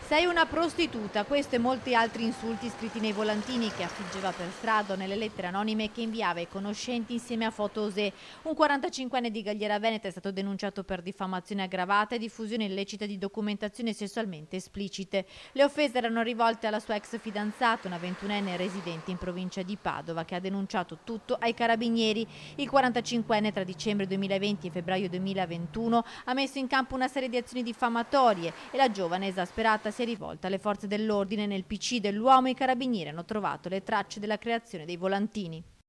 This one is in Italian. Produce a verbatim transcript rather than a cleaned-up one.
Sei una prostituta, questo e molti altri insulti scritti nei volantini che affiggeva per strada o nelle lettere anonime che inviava ai conoscenti insieme a foto osè. Un quarantacinquenne di Galliera Veneta è stato denunciato per diffamazione aggravata e diffusione illecita di documentazioni sessualmente esplicite. Le offese erano rivolte alla sua ex fidanzata, una ventunenne residente in provincia di Padova, che ha denunciato tutto ai carabinieri. Il quarantacinquenne tra dicembre duemilaventi e febbraio duemilaventuno ha messo in campo una serie di azioni diffamatorie e la giovane esasperata si è rivolta alle forze dell'ordine. Nel P C dell'uomo i carabinieri hanno trovato le tracce della creazione dei volantini.